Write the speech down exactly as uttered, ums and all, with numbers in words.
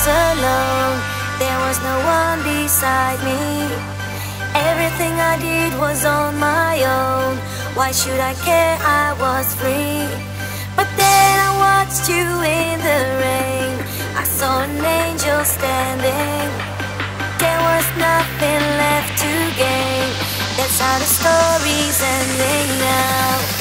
alone. There was no one beside me. Everything I did was on my own. Why should I care? I was free. But then I watched you in the rain. I saw an angel standing. There was nothing left to gain. That's how the story's ending now.